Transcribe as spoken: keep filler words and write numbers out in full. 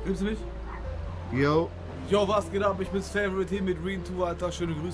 Nimmst du mich? Yo. Yo, was geht ab? Ich bin's Favorite hier mit Reen zwei, Alter. Schöne Grüße.